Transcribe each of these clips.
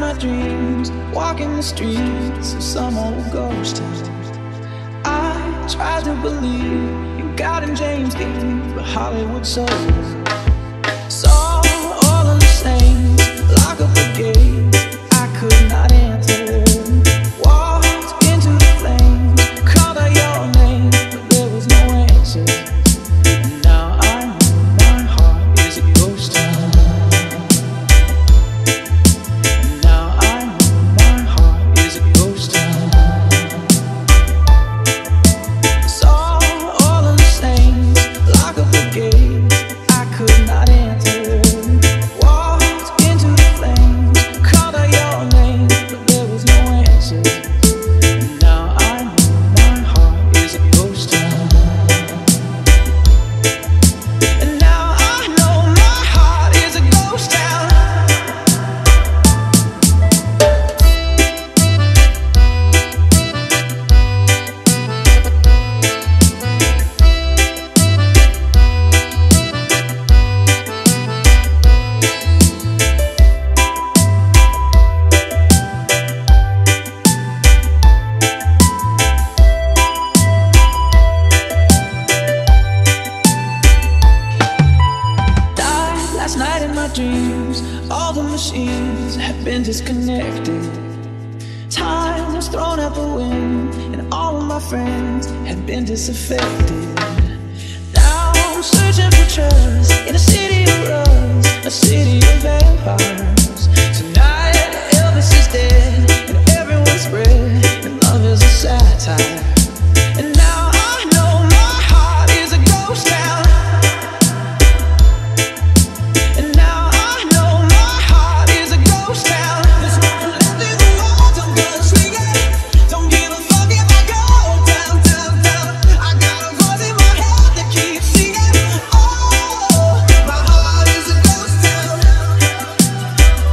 my dreams, walking the streets of some old ghost town. I tried to believe in God and James Dean, but Hollywood sold. Saw all of the saints lock up the gate I could not enter. Walked into the flames, called out your name, but there was no answer. And now I know my heart is a ghost town. And now I know my heart is a ghost town. Saw all of the saints lock up the gate I could not enter. Walked into the flames, called out your name, but there was no answer. And now I know my heart is a ghost town. And now I know my heart is a ghost town. Died last night in my dreams. All the machines have been disconnected. Time was thrown out the wind, and all of my friends have been disaffected. Now I'm searching for trust in a city of rust, a city of vampires. Tonight Elvis is dead, and everyone's spread, and love is a satire. And now I know my heart is a ghost town. And now I know my heart is a ghost town. There's nothing left in the world, I'm gonna swing it. Don't give a fuck if I go down, down, down. I got a voice in my head that keeps singing. Oh, my heart is a ghost town.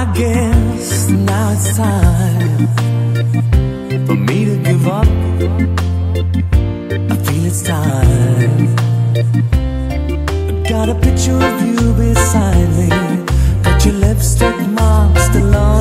I guess now it's time for me to give up. I feel it's time. Got a picture of you beside me. Got your lipstick mark still on